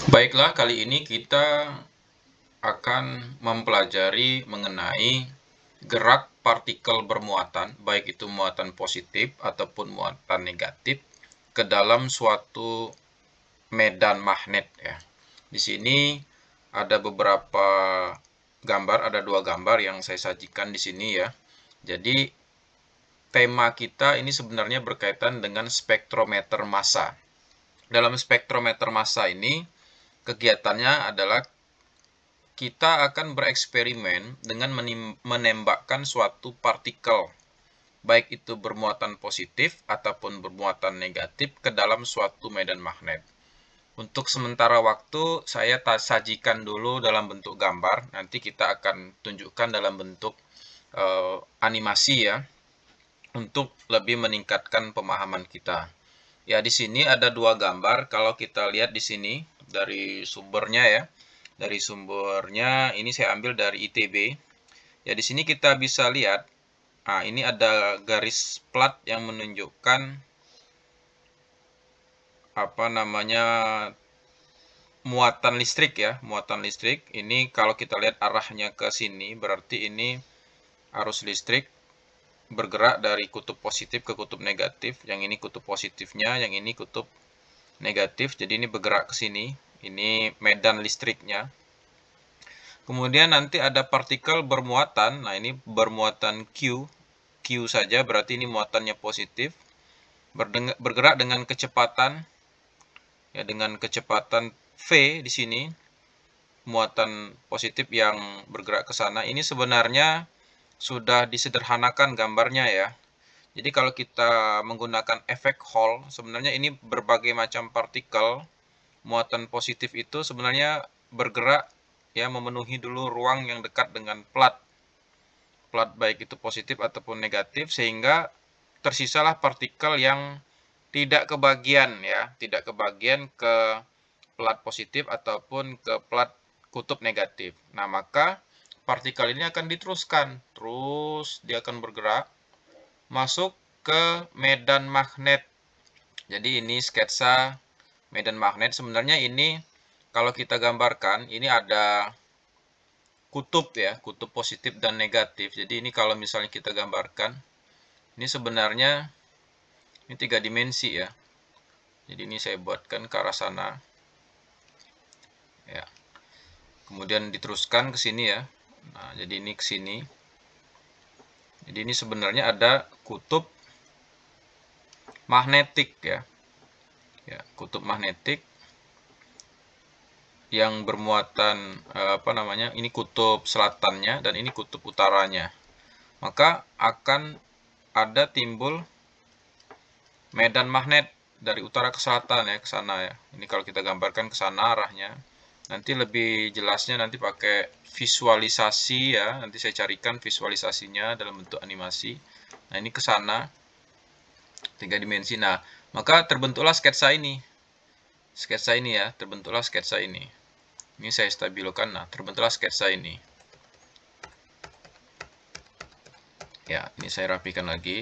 Baiklah, kali ini kita akan mempelajari mengenai gerak partikel bermuatan, baik itu muatan positif ataupun muatan negatif, ke dalam suatu medan magnet ya. Di sini ada beberapa gambar, ada dua gambar yang saya sajikan di sini ya. Jadi tema kita ini sebenarnya berkaitan dengan spektrometer massa. Dalam spektrometer massa ini kegiatannya adalah kita akan bereksperimen dengan menembakkan suatu partikel, baik itu bermuatan positif ataupun bermuatan negatif ke dalam suatu medan magnet. Untuk sementara waktu, saya sajikan dulu dalam bentuk gambar, nanti kita akan tunjukkan dalam bentuk animasi ya, untuk lebih meningkatkan pemahaman kita. Ya, di sini ada dua gambar. Kalau kita lihat di sini dari sumbernya ya. Dari sumbernya ini saya ambil dari ITB. Ya, di sini kita bisa lihat, nah ini ada garis plat yang menunjukkan apa namanya muatan listrik ya, muatan listrik. Ini kalau kita lihat arahnya ke sini berarti ini arus listrik bergerak dari kutub positif ke kutub negatif. Yang ini kutub positifnya, yang ini kutub negatif. Jadi ini bergerak ke sini. Ini medan listriknya. Kemudian nanti ada partikel bermuatan. Nah, ini bermuatan Q. Q saja berarti ini muatannya positif. Bergerak dengan kecepatan ya, dengan kecepatan V di sini. Muatan positif yang bergerak ke sana. Ini sebenarnya sudah disederhanakan gambarnya ya. Jadi kalau kita menggunakan efek Hall, sebenarnya ini berbagai macam partikel muatan positif itu sebenarnya bergerak ya, memenuhi dulu ruang yang dekat dengan plat baik itu positif ataupun negatif, sehingga tersisalah partikel yang tidak kebagian ya, tidak kebagian ke plat positif ataupun ke plat kutub negatif. Nah, maka partikel ini akan diteruskan, terus dia akan bergerak masuk ke medan magnet. Jadi ini sketsa medan magnet. Sebenarnya ini kalau kita gambarkan, ini ada kutub ya, kutub positif dan negatif. Jadi ini kalau misalnya kita gambarkan, ini sebenarnya ini 3 dimensi ya. Jadi ini saya buatkan ke arah sana. Ya. Kemudian diteruskan ke sini ya. Nah, jadi ini ke sini. Jadi ini sebenarnya ada kutub magnetik ya. Ya, kutub magnetik yang bermuatan apa namanya? Ini kutub selatannya dan ini kutub utaranya. Maka akan ada timbul medan magnet dari utara ke selatan ya, ke sana ya. Ini kalau kita gambarkan ke sana arahnya. Nanti lebih jelasnya nanti pakai visualisasi ya. Nanti saya carikan visualisasinya dalam bentuk animasi. Nah, ini ke sana 3 dimensi. Nah, maka terbentuklah sketsa ini. Sketsa ini ya, terbentuklah sketsa ini. Ini saya stabilkan. Nah, terbentuklah sketsa ini. Ya, ini saya rapikan lagi.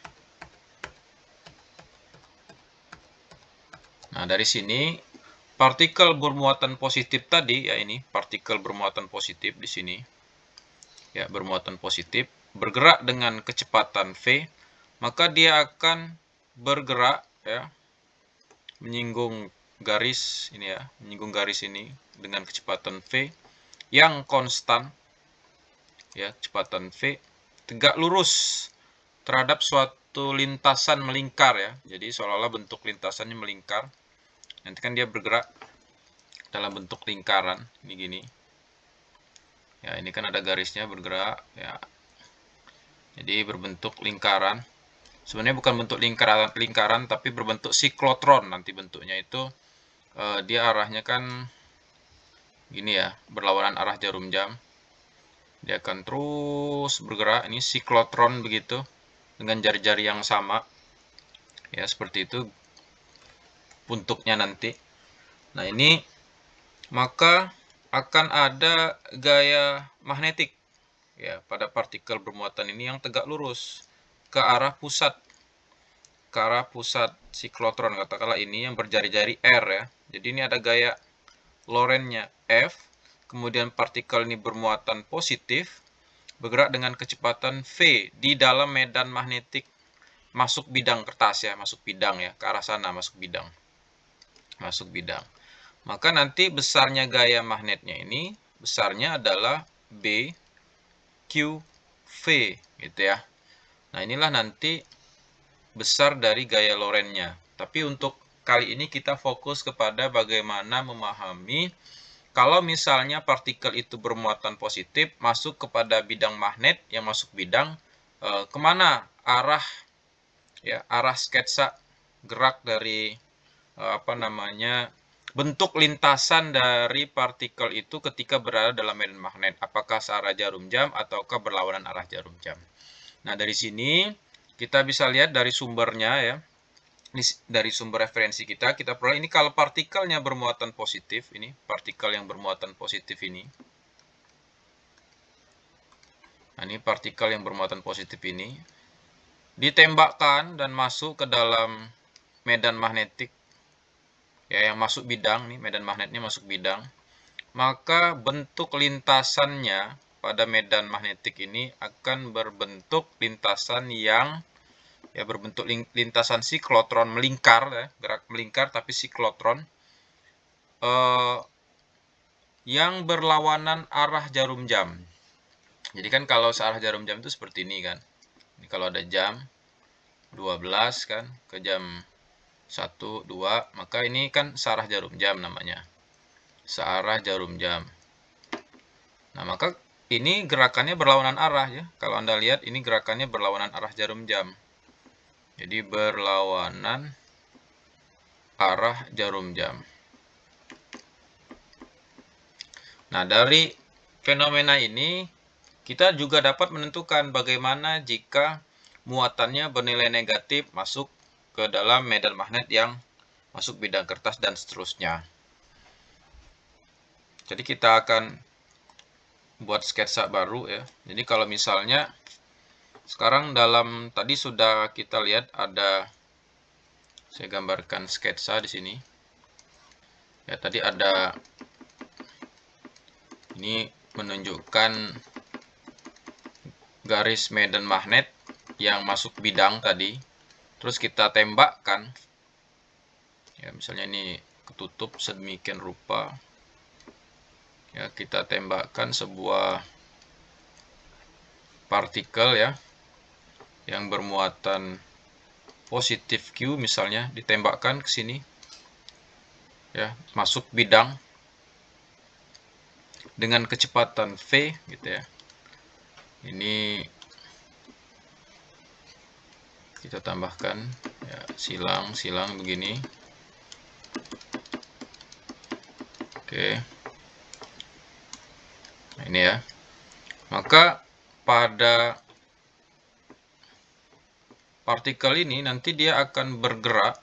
Nah, dari sini partikel bermuatan positif tadi ya, ini partikel bermuatan positif di sini. Ya, bermuatan positif bergerak dengan kecepatan V, maka dia akan bergerak ya, menyinggung garis ini ya, menyinggung garis ini dengan kecepatan V yang konstan ya, kecepatan V tegak lurus terhadap suatu lintasan melingkar ya. Jadi seolah-olah bentuk lintasannya melingkar. Nanti kan dia bergerak dalam bentuk lingkaran, ini gini. Ya, ini kan ada garisnya bergerak ya. Jadi berbentuk lingkaran. Sebenarnya bukan bentuk lingkaran tapi berbentuk siklotron nanti bentuknya itu. Dia arahnya kan gini ya, berlawanan arah jarum jam. Dia akan terus bergerak, ini siklotron begitu, dengan jari-jari yang sama. Ya, seperti itu bentuknya nanti. Nah, ini maka akan ada gaya magnetik ya pada partikel bermuatan ini yang tegak lurus ke arah pusat siklotron, katakanlah ini yang berjari-jari R ya. Jadi ini ada gaya lorennya F, kemudian partikel ini bermuatan positif, bergerak dengan kecepatan V di dalam medan magnetik masuk bidang kertas ya, masuk bidang ya, ke arah sana masuk bidang. Masuk bidang. Maka nanti besarnya gaya magnetnya ini, besarnya adalah B Q V gitu ya. Nah, inilah nanti besar dari gaya lorennya. Tapi untuk kali ini kita fokus kepada bagaimana memahami kalau misalnya partikel itu bermuatan positif masuk kepada bidang magnet yang masuk bidang, kemana arah ya, arah sketsa gerak dari bentuk lintasan dari partikel itu ketika berada dalam medan magnet, apakah searah jarum jam ataukah berlawanan arah jarum jam. Nah, dari sini kita bisa lihat dari sumbernya ya. Dari sumber referensi kita peroleh ini kalau partikelnya bermuatan positif, ini partikel yang bermuatan positif ini. Nah, ini partikel yang bermuatan positif ini ditembakkan dan masuk ke dalam medan magnetik ya, yang masuk bidang nih, medan magnetnya masuk bidang, maka bentuk lintasannya pada medan magnetik ini akan berbentuk lintasan yang ya berbentuk lintasan siklotron melingkar ya, gerak melingkar tapi siklotron yang berlawanan arah jarum jam. Jadi kan kalau searah jarum jam itu seperti ini kan. Ini kalau ada jam 12 kan ke jam 1, 2, maka ini kan searah jarum jam namanya. Searah jarum jam. Nah, maka ini gerakannya berlawanan arah ya. Kalau Anda lihat ini gerakannya berlawanan arah jarum jam. Jadi berlawanan arah jarum jam. Nah, dari fenomena ini kita juga dapat menentukan bagaimana jika muatannya bernilai negatif masuk ke dalam medan magnet yang masuk bidang kertas dan seterusnya. Jadi kita akan buat sketsa baru ya. Jadi kalau misalnya sekarang dalam tadi sudah kita lihat ada, saya gambarkan sketsa di sini. Ya, tadi ada ini menunjukkan garis medan magnet yang masuk bidang tadi. Terus kita tembakkan. Ya, misalnya ini ketutup sedemikian rupa. Ya, kita tembakkan sebuah partikel ya yang bermuatan positif Q misalnya, ditembakkan ke sini ya, masuk bidang dengan kecepatan V gitu ya. Ini kita tambahkan ya, silang begini. Oke. Nah, ini ya. Maka pada partikel ini nanti dia akan bergerak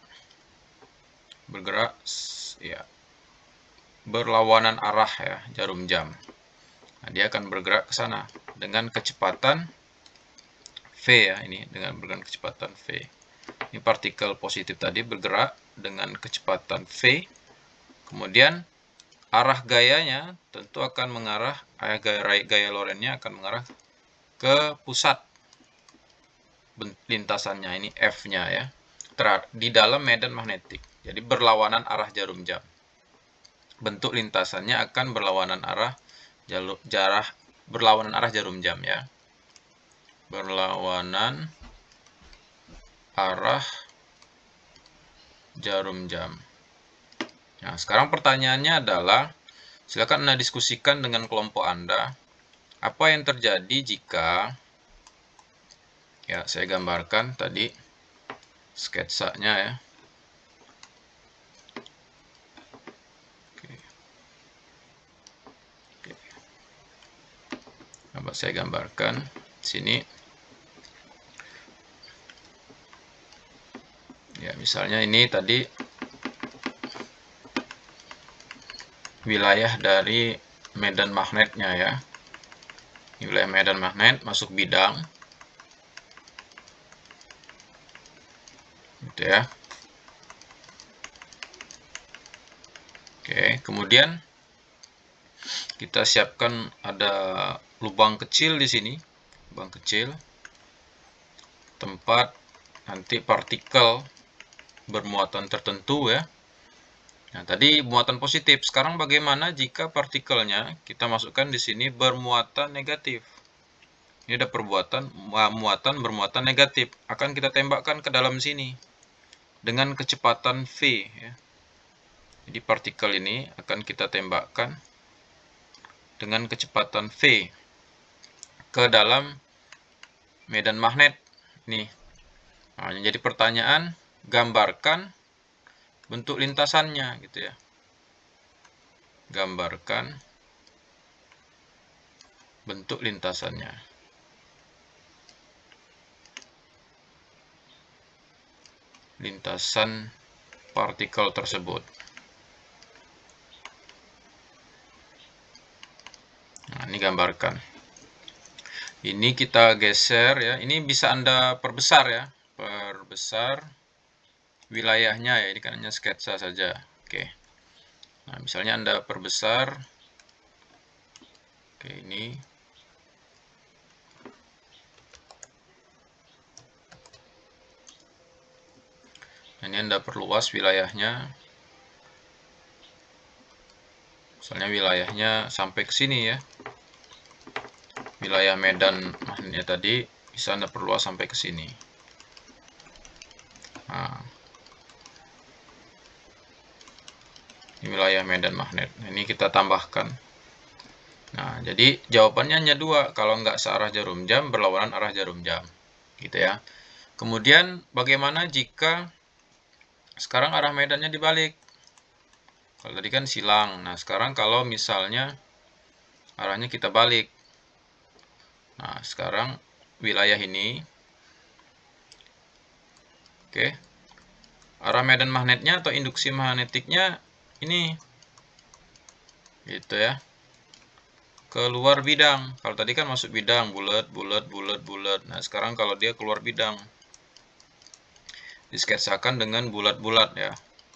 ya berlawanan arah ya, jarum jam. Nah, dia akan bergerak ke sana dengan kecepatan V ya, ini dengan kecepatan V. Ini partikel positif tadi bergerak dengan kecepatan V. Kemudian arah gayanya tentu akan mengarah, gaya lorennya akan mengarah ke pusat lintasannya, ini F-nya ya, di dalam medan magnetik. Jadi berlawanan arah jarum jam. Bentuk lintasannya akan berlawanan arah jarum jam ya. Berlawanan arah jarum jam. Nah, sekarang pertanyaannya adalah, silakan Anda diskusikan dengan kelompok Anda, apa yang terjadi jika, ya saya gambarkan tadi sketsanya ya. Coba saya gambarkan sini. Ya, misalnya ini tadi wilayah dari medan magnetnya ya. Wilayah medan magnet masuk bidang. Gitu ya. Oke, kemudian kita siapkan ada lubang kecil di sini, lubang kecil, tempat nanti partikel bermuatan tertentu ya. Nah, tadi muatan positif. Sekarang bagaimana jika partikelnya kita masukkan di sini bermuatan negatif? Ini ada muatan bermuatan negatif. Akan kita tembakkan ke dalam sini dengan kecepatan V ya. Jadi partikel ini akan kita tembakkan dengan kecepatan V ke dalam medan magnet nih. Nah, jadi pertanyaan, gambarkan bentuk lintasannya gitu ya. Gambarkan bentuk lintasannya. Lintasan partikel tersebut. Nah, ini gambarkan. Ini kita geser ya. Ini bisa Anda perbesar ya. Perbesar wilayahnya ya. Ini kan hanya sketsa saja. Oke. Nah, misalnya Anda perbesar. Oke, ini. Nah, ini Anda perluas wilayahnya. Misalnya wilayahnya sampai ke sini ya. Wilayah medan magnetnya tadi bisa Anda perluas sampai ke sini. Nah, ini wilayah medan magnet. Nah, ini kita tambahkan. Nah, jadi jawabannya hanya dua. Kalau nggak searah jarum jam, berlawanan arah jarum jam. Gitu ya. Kemudian bagaimana jika sekarang arah medannya dibalik? Kalau tadi kan silang. Nah, sekarang kalau misalnya arahnya kita balik. Nah, sekarang wilayah ini. Oke. Arah medan magnetnya atau induksi magnetiknya ini. Gitu ya. Keluar bidang. Kalau tadi kan masuk bidang, bulat, bulat, bulat, bulat. Nah, sekarang kalau dia keluar bidang, disketsakan dengan bulat-bulat ya.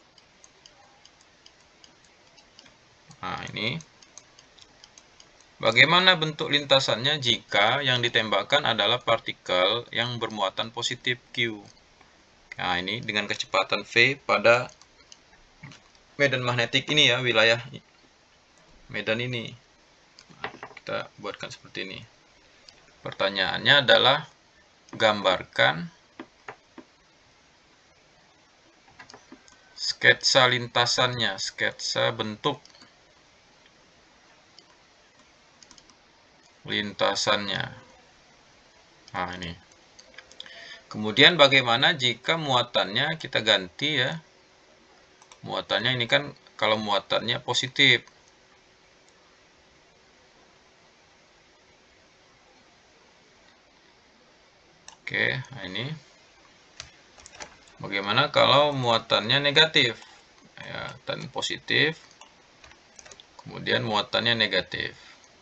Nah, ini. Bagaimana bentuk lintasannya jika yang ditembakkan adalah partikel yang bermuatan positif Q? Nah, ini dengan kecepatan V pada medan magnetik ini ya, wilayah medan ini. Kita buatkan seperti ini. Pertanyaannya adalah gambarkan sketsa lintasannya, sketsa bentuk lintasannya. Nah, ini. Kemudian bagaimana jika muatannya kita ganti ya. Muatannya ini kan kalau muatannya positif. Oke, nah ini. Bagaimana kalau muatannya negatif? Ya, dan positif. Kemudian muatannya negatif.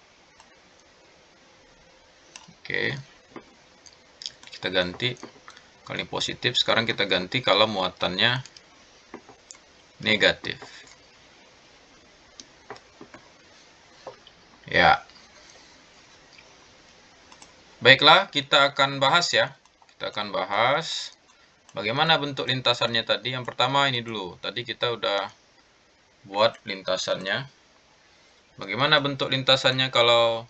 Oke. Kita ganti. Kalau ini positif, sekarang kita ganti kalau muatannya negatif. Ya. Baiklah, kita akan bahas ya. Kita akan bahas bagaimana bentuk lintasannya tadi. Yang pertama ini dulu. Tadi kita udah buat lintasannya. Bagaimana bentuk lintasannya kalau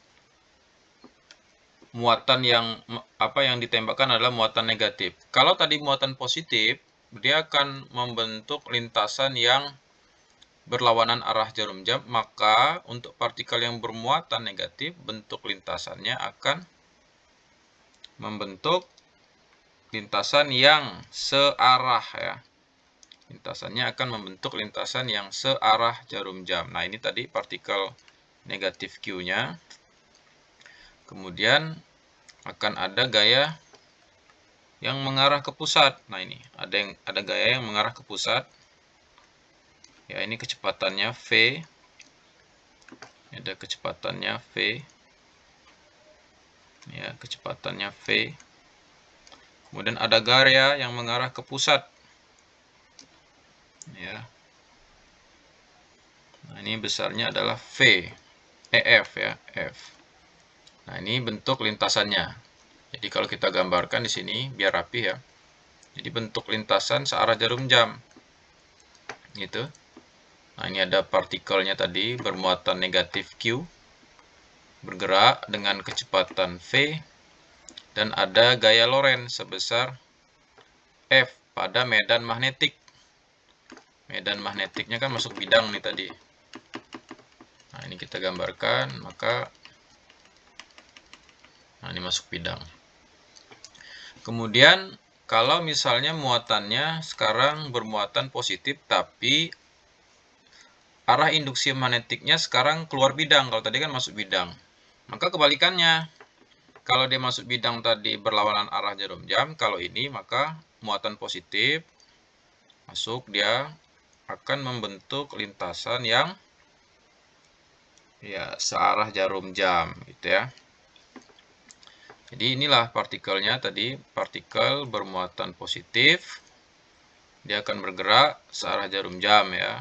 muatan yang ditembakkan adalah muatan negatif. Kalau tadi muatan positif, dia akan membentuk lintasan yang berlawanan arah jarum jam, maka untuk partikel yang bermuatan negatif, bentuk lintasannya akan membentuk lintasan yang searah ya. Lintasannya akan membentuk lintasan yang searah jarum jam. Nah, ini tadi partikel negatif Q-nya. Kemudian akan ada gaya yang mengarah ke pusat. Nah, ini ada gaya yang mengarah ke pusat. Ya, ini kecepatannya V. Ini ada kecepatannya V. Ya, kecepatannya V. Kemudian ada gaya yang mengarah ke pusat. Ya. Nah, ini besarnya adalah V. EF ya, F. Nah, ini bentuk lintasannya. Jadi kalau kita gambarkan di sini biar rapi ya. Jadi bentuk lintasan searah jarum jam. Gitu. Nah, ini ada partikelnya tadi bermuatan negatif Q bergerak dengan kecepatan V dan ada gaya Lorentz sebesar F pada medan magnetik. Medan magnetiknya kan masuk bidang nih tadi. Nah, ini kita gambarkan, nah ini masuk bidang. Kemudian kalau misalnya muatannya sekarang bermuatan positif tapi arah induksi magnetiknya sekarang keluar bidang, kalau tadi kan masuk bidang. Maka kebalikannya, kalau dia masuk bidang tadi berlawanan arah jarum jam, kalau ini maka muatan positif masuk, dia akan membentuk lintasan yang ya searah jarum jam gitu ya. Jadi inilah partikelnya tadi, partikel bermuatan positif, dia akan bergerak searah jarum jam ya,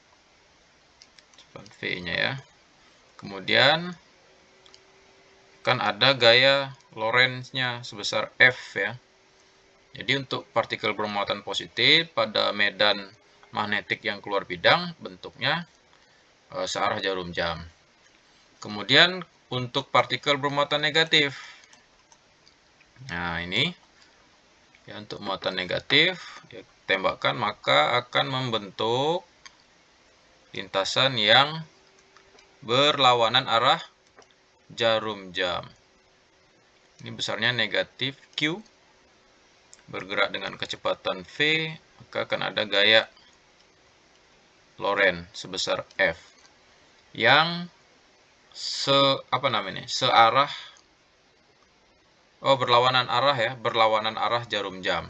V-nya ya. Kemudian kan ada gaya Lorentz-nya sebesar F ya. Jadi untuk partikel bermuatan positif pada medan magnetik yang keluar bidang bentuknya searah jarum jam. Kemudian untuk partikel bermuatan negatif, nah ini ya, untuk muatan negatif ya, tembakan maka akan membentuk lintasan yang berlawanan arah jarum jam. Ini besarnya negatif Q bergerak dengan kecepatan V, maka akan ada gaya Lorentz sebesar F yang searah, berlawanan arah ya, berlawanan arah jarum jam.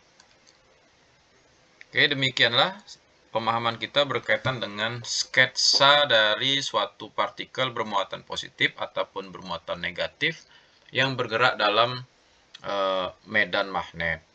Oke, demikianlah pemahaman kita berkaitan dengan sketsa dari suatu partikel bermuatan positif ataupun bermuatan negatif yang bergerak dalam medan magnet.